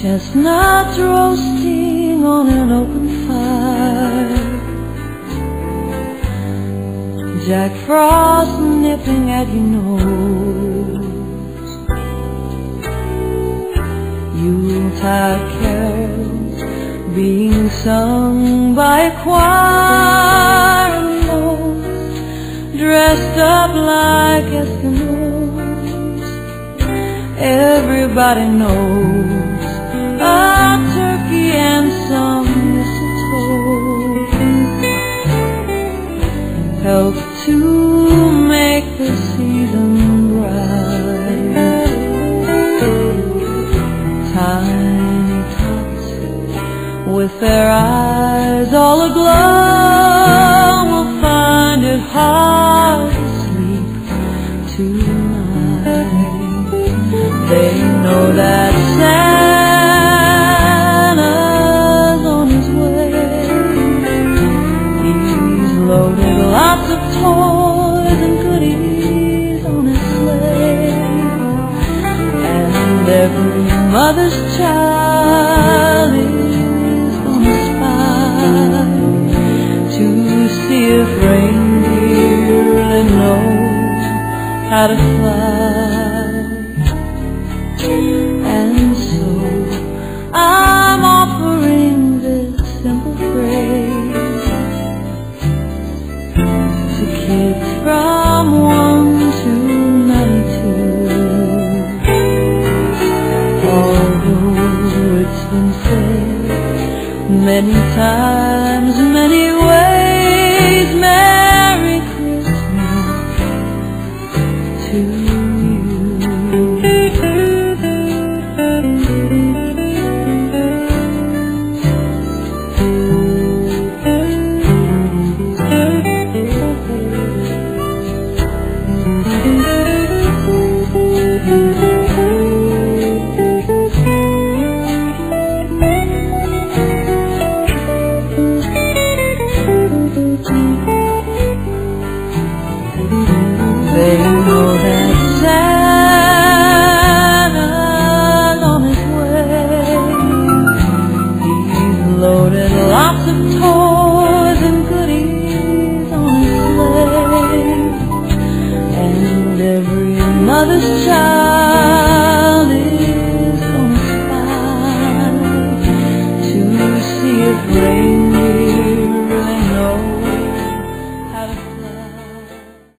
Chestnuts roasting on an open fire, Jack Frost nipping at your nose, Yuletide carols being sung by a choir of gnomes dressed up like Eskimos. Everybody knows a turkey and some mistletoe help to make the season bright. Tiny tots with their eyes all aglow will find it hard to sleep tonight. They know that Santa's on his way. He's loaded lots of toys and goodies on his sleigh, and every mother's child is gonna spy to see if reindeer really know how to fly. And so I'm offering this simple phrase to kids from 1 to 92. Although it's been said many times, many ways, Merry Christmas to you. Thank you.